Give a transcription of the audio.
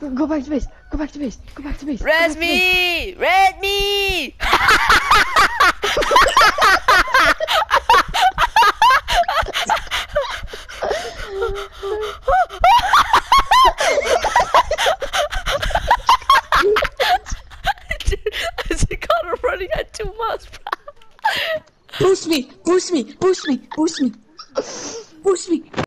Go back to base. Go back to base. Go back to base. Res me! Red me! As it got her running at 2 miles per hour. Boost me! Boost me! Boost me! Boost me! Boost me!